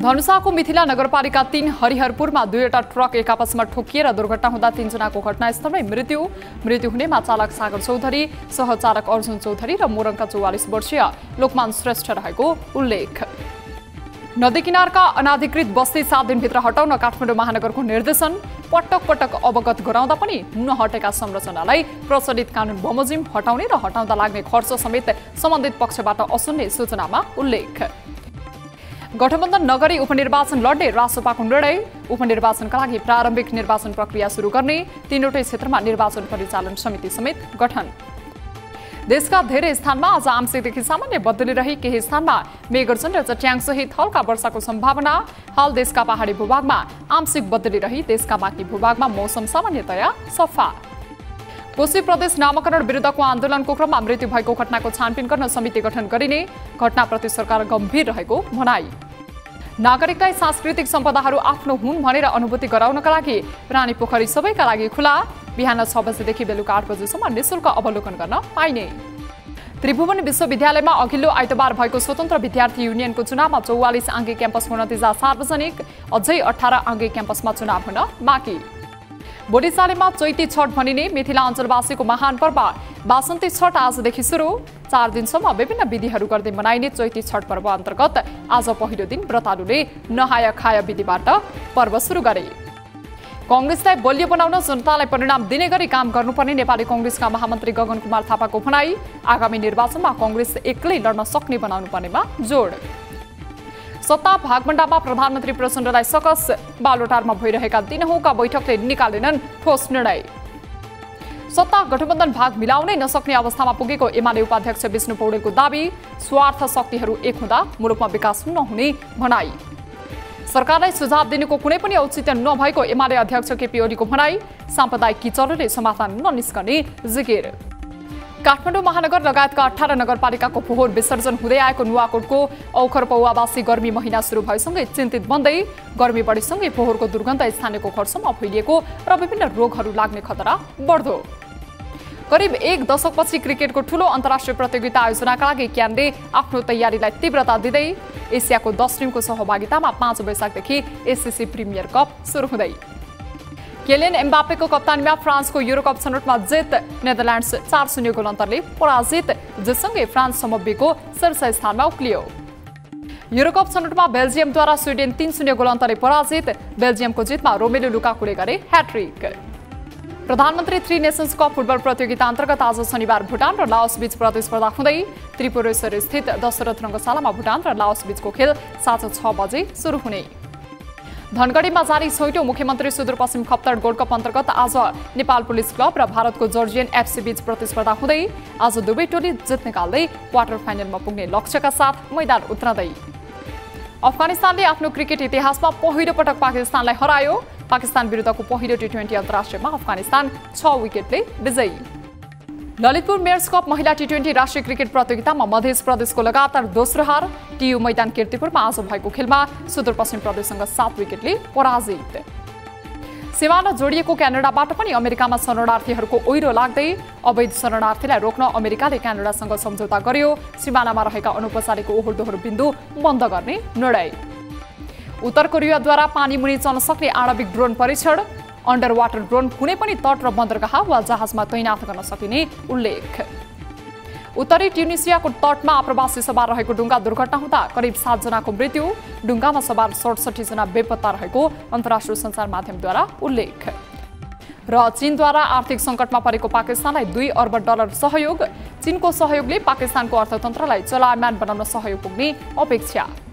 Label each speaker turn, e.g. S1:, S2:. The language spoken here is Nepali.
S1: धनुषाको मिथिला नगरपालिका 3 हरिहरपुरमा दुईवटा ट्रक एक आपसमा ठोकिएर दुर्घटना हुँदा 3 जनाको घटनास्थलमै मृत्यु हुनेमा चालक सागर चौधरी, सहचालक अर्जुन चौधरी र मोरङका 44 वर्षीय लोकमान श्रेष्ठ रहेको उल्लेख। नदी किनारका अनाधिकृत बस्ती 7 दिनभित्र हटाउन काठमाडौँ महानगरको निर्देशन, पटक पटक अवगत गराउँदा पनि नहटेका संरचनालाई प्रचलित कानुन बमोजिम हटाउने र हटाउँदा लाग्ने खर्च समेत सम्बन्धित पक्षबाट असुन्ने सूचनामा उल्लेख। गठबन्धन नगरी उपनिर्वाचन लड्ने रासोपाको निर्णय, उपनिर्वाचनका लागि प्रारम्भिक निर्वाचन प्रक्रिया सुरु गर्ने, 3वटै क्षेत्रमा निर्वाचन परिचालन समिति समेत गठन। देशका धेरै स्थानमा आज आंशिकदेखि सामान्य बदली रही केही स्थानमा मेघगर्जन र चट्याङसहित हल्का वर्षाको सम्भावना। हाल देशका पहाडी भूभागमा आंशिक बदली रही देशका बाँकी भूभागमा मौसम सामान्यतया सफा। कोशी प्रदेश नामाकरण विरुद्धको आन्दोलनको क्रममा मृत्यु भएको घटनाको छानबिन गर्न समिति गठन गरिने, घटनाप्रति सरकार गम्भीर रहेको भनाई। नागरिकलाई सांस्कृतिक सम्पदाहरू आफ्नो हुन् भनेर अनुभूति गराउनका लागि प्राणी पोखरी सबैका लागि खुला, बिहान 6 बजेदेखि बेलुका 8 बजेसम्म निःशुल्क अवलोकन गर्न पाइने। त्रिभुवन विश्वविद्यालयमा अघिल्लो आइतबार भएको स्वतन्त्र विद्यार्थी युनियनको चुनावमा 44 आङ्गे क्याम्पसको नतिजा सार्वजनिक, अझै 18 आङ्गे क्याम्पसमा चुनाव हुन बाँकी। बोडीसालेमा चैती छठ भनिने मिथिला अञ्चलवासीको महान पर्व बासन्ती छठ आजदेखि सुरु, 4 दिनसम्म विभिन्न विधिहरू गर्दै मनाइने चैती छठ पर्व अन्तर्गत आज पहिलो दिन व्रतालुले नहाय खाय विधिबाट पर्व सुरु गरे। कांग्रेसलाई बलियो बनाउन जनतालाई परिणाम दिने गरी काम गर्नुपर्ने नेपाली कांग्रेसका महामन्त्री गगन कुमार थापाको भनाई, आगामी निर्वाचनमा कांग्रेस एक्लै लड्न सक्ने बनाउनु पर्नेमा जोड। सत्ता भागभण्डामा प्रधानमन्त्री प्रचण्डलाई सकस, बालोटारमा भइरहेका दिनहुँका बैठकले निकालेनन् ठोस निर्णय। सत्ता गठबन्धन भाग मिलाउनै नसक्ने अवस्थामा पुगेको एमाले उपाध्यक्ष विष्णु पौडेलको दाबी, स्वार्थ शक्तिहरू एक हुँदा मुलुकमा विकास नहुने भनाई। सरकारलाई सुझाव दिनुको कुनै पनि औचित्य नभएको एमाले अध्यक्ष केपी ओलीको भनाई, साम्प्रदायिक किचडले समाधान ननिस्कने जिकिर। काठमाडौँ महानगर लगायतका 18 नगरपालिकाको फोहोर विसर्जन हुँदै आएको नुवाकोटको औखर पौवावासी गर्मी महिना सुरु भएसँगै चिन्तित बन्दै, गर्मी बढीसँगै फोहोरको दुर्गन्ध स्थानीयको खर्चमा फैलिएको र विभिन्न रोगहरू लाग्ने खतरा बढ्दो। करिब 1 दशकपछि क्रिकेटको ठूलो अन्तर्राष्ट्रिय प्रतियोगिता आयोजनाका लागि क्यानले आफ्नो तयारीलाई तीव्रता दिँदै एसियाको 10 टिमको सहभागितामा 5 वैशाखदेखि एससीसी प्रिमियर कप सुरु हुँदै। केलियन एम्बापेको कप्तानीमा फ्रान्सको युरोकप छनौटमा जित, नेदरल्यान्ड्स 4-0 गोल अन्तरले पराजित, जितसँगै फ्रान्स समूहको शीर्ष स्थानमा उक्लियो। युरोकप छनौटमा बेल्जियमद्वारा स्विडेन 3-0 गोल अन्तरले पराजित, बेल्जियमको जितमा रोमेलु लुकाकुले गरे ह्याट्रिक। प्रधानमन्त्री 3 नेसन्स कप फुटबल प्रतियोगिता अन्तर्गत आज शनिबार भुटान र लाओस बीच प्रतिस्पर्धा हुँदै त्रिपुरेश्वर स्थित दशरथ रङ्गशालामा भुटान र लाओस बीचको खेल साँझ 6 बजे सुरु हुने। धनगढीमा जारी 6औं मुख्यमन्त्री सुदूरपश्चिम खप्तर गोल्ड कप अन्तर्गत आज नेपाल पुलिस क्लब र भारतको जर्जियन एफसी बीच प्रतिस्पर्धा हुँदै आज दुवै टोली जित निकाल्दै क्वार्टर फाइनलमा पुग्ने लक्ष्यका साथ मैदान उत्रँदै। अफगानिस्तानले आफ्नो क्रिकेट इतिहासमा पहिलो पटक पाकिस्तानलाई हरायो, पाकिस्तान विरुद्धको पहिलो टी20 अन्तर्राष्ट्रियमा अफगानिस्तान 6 विकेटले विजयी। ललितपुर मेयर्स कप महिला टी20 राष्ट्रिय क्रिकेट प्रतियोगितामा मध्य प्रदेशको लगातार दोस्रो हार, टियु मैदान कीर्तिपुरमा आज भएको खेलमा सुदूरपश्चिम प्रदेशसँग 7 विकेटले पराजित। सीमामा जोडिएको क्यानाडाबाट पनि अमेरिकामा शरणार्थीहरूको ओइरो लाग्दै, अवैध शरणार्थीलाई रोक्न अमेरिकाले क्यानाडासँग सम्झौता गर्यो, सीमानामा रहेका अनौपचारिक ओहोरदोहोर बिन्दु बन्द गर्ने निर्णय। उत्तर कोरियाद्वारा पानी मुनि चल्न सक्ने आणविक ड्रोन परीक्षण, अन्डर वाटर ड्रोन कुनै पनि तट र बन्दरगाह वा जहाजमा तैनात गर्न सकिने उल्लेख। उत्तरी ट्युनिसियाको तटमा आप्रवासी सवार रहेको डुङ्गा दुर्घटना हुँदा करिब 7 जनाको मृत्यु, डुङ्गामा सवार 67 जना बेपत्ता रहेको अन्तर्राष्ट्रिय सञ्चार माध्यमद्वारा उल्लेख। र चीनद्वारा आर्थिक सङ्कटमा परेको पाकिस्तानलाई $2 अर्ब सहयोग, चीनको सहयोगले पाकिस्तानको अर्थतन्त्रलाई चलायमान बनाउन सहयोग पुग्ने अपेक्षा।